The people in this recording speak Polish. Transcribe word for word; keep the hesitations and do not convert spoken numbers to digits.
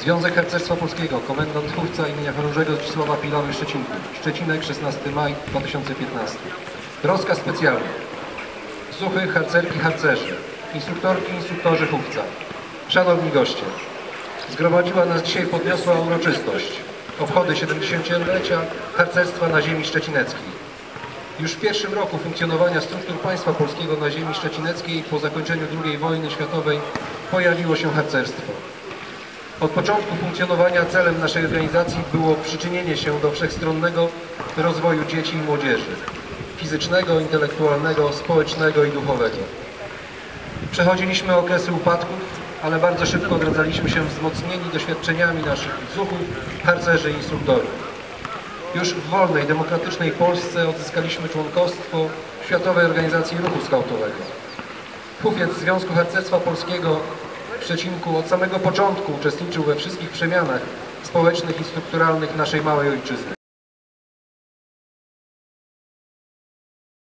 Związek Harcerstwa Polskiego, komendant Chówca imienia chorążego Zdzisława Pilawy Szczecinku, Szczecinek, szesnastego maja dwa tysiące piętnastego. Rozkaz specjalny. Zuchy, harcerki, harcerzy, instruktorki, instruktorzy Chówca. Szanowni goście, zgromadziła nas dzisiaj podniosła uroczystość. Obchody siedemdziesięciolecia harcerstwa na ziemi szczecineckiej. Już w pierwszym roku funkcjonowania struktur państwa polskiego na ziemi szczecineckiej po zakończeniu drugiej wojny światowej pojawiło się harcerstwo. Od początku funkcjonowania celem naszej organizacji było przyczynienie się do wszechstronnego rozwoju dzieci i młodzieży, fizycznego, intelektualnego, społecznego i duchowego. Przechodziliśmy okresy upadków, ale bardzo szybko odradzaliśmy się wzmocnieni doświadczeniami naszych zuchów, harcerzy i instruktorów. Już w wolnej, demokratycznej Polsce odzyskaliśmy członkostwo w Światowej Organizacji Ruchu Skautowego. Chówiec Związku Harcerstwa Polskiego w Szczecinku od samego początku uczestniczył we wszystkich przemianach społecznych i strukturalnych naszej małej ojczyzny.